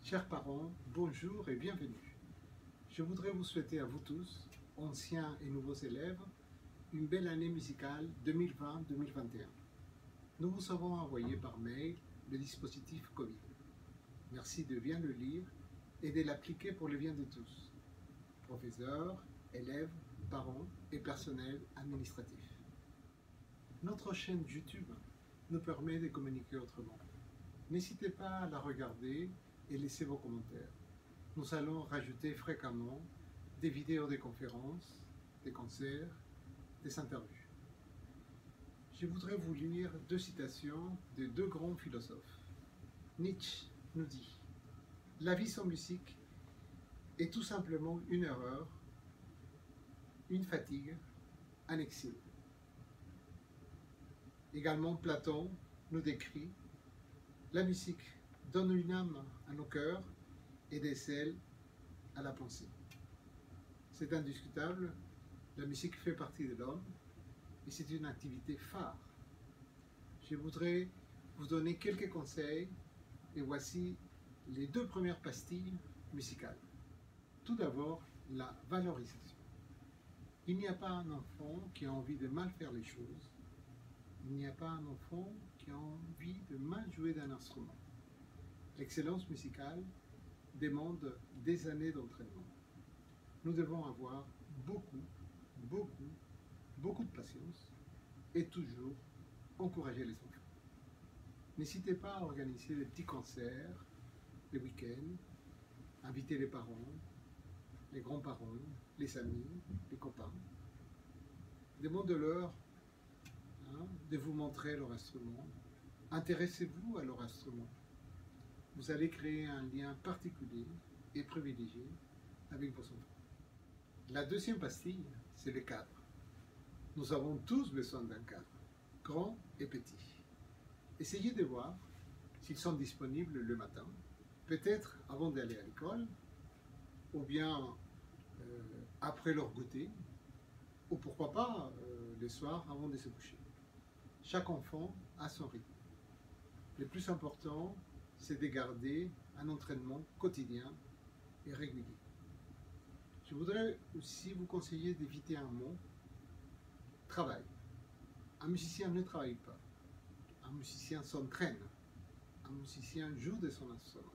Chers parents, bonjour et bienvenue. Je voudrais vous souhaiter à vous tous, anciens et nouveaux élèves, une belle année musicale 2020-2021. Nous vous avons envoyé par mail le dispositif Covid. Merci de bien le lire et de l'appliquer pour le bien de tous, professeurs, élèves, parents et personnel administratif. Notre chaîne YouTube nous permet de communiquer autrement. N'hésitez pas à la regarder et laisser vos commentaires. Nous allons rajouter fréquemment des vidéos des conférences, des concerts, des interviews. Je voudrais vous lire deux citations de deux grands philosophes. Nietzsche nous dit « La vie sans musique est tout simplement une erreur, une fatigue, un exil ». Également, Platon nous décrit « La musique donne une âme à nos cœurs et des ailes à la pensée ». C'est indiscutable, la musique fait partie de l'homme et c'est une activité phare. Je voudrais vous donner quelques conseils et voici les deux premières pastilles musicales. Tout d'abord, la valorisation. Il n'y a pas un enfant qui a envie de mal faire les choses. Il n'y a pas un enfant qui a envie de mal jouer d'un instrument. L'excellence musicale demande des années d'entraînement. Nous devons avoir beaucoup de patience et toujours encourager les enfants. N'hésitez pas à organiser des petits concerts, les week-ends, inviter les parents, les grands-parents, les amis, les copains. Demandez-leur de vous montrer leur instrument. Intéressez-vous à leur instrument. Vous allez créer un lien particulier et privilégié avec vos enfants. La deuxième pastille, c'est le cadre. Nous avons tous besoin d'un cadre, grand et petit. Essayez de voir s'ils sont disponibles le matin, peut-être avant d'aller à l'école, ou bien après leur goûter, ou pourquoi pas le soir avant de se coucher. Chaque enfant a son rythme. Le plus important, c'est de garder un entraînement quotidien et régulier. Je voudrais aussi vous conseiller d'éviter un mot, travail. Un musicien ne travaille pas. Un musicien s'entraîne. Un musicien joue de son instrument.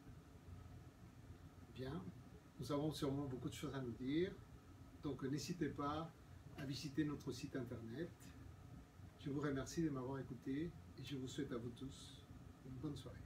Bien, nous avons sûrement beaucoup de choses à nous dire, donc n'hésitez pas à visiter notre site internet. Je vous remercie de m'avoir écouté et je vous souhaite à vous tous une bonne soirée.